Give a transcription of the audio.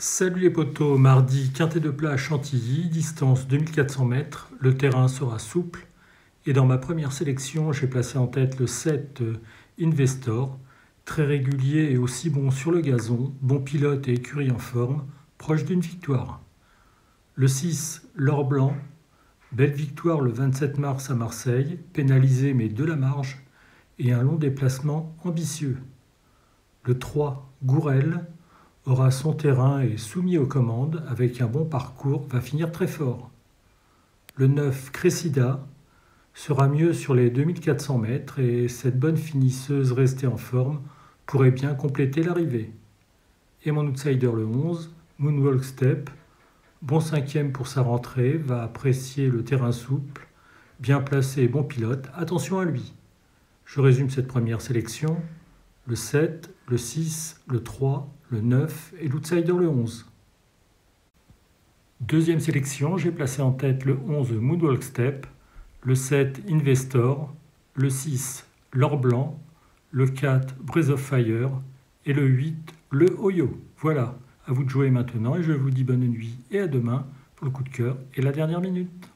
Salut les potos, mardi, quintet de plat à Chantilly, distance 2400 mètres, le terrain sera souple et dans ma première sélection, j'ai placé en tête le 7 Investor, très régulier et aussi bon sur le gazon, bon pilote et écurie en forme, proche d'une victoire. Le 6 L'Or Blanc, belle victoire le 27 mars à Marseille, pénalisé mais de la marge et un long déplacement ambitieux. Le 3 Gourel aura son terrain et soumis aux commandes, avec un bon parcours, va finir très fort. Le 9, Cressida, sera mieux sur les 2400 mètres et cette bonne finisseuse restée en forme pourrait bien compléter l'arrivée. Et mon outsider le 11, Moonwalk Step, bon cinquième pour sa rentrée, va apprécier le terrain souple, bien placé et bon pilote, attention à lui. Je résume cette première sélection. Le 7, le 6, le 3, le 9 et l'outsider le 11. Deuxième sélection, j'ai placé en tête le 11 Moonwalk Step, le 7 Investor, le 6 L'Or Blanc, le 4 Breath of Fire et le 8 le Oyo. Voilà, à vous de jouer maintenant et je vous dis bonne nuit et à demain pour le coup de cœur et la dernière minute.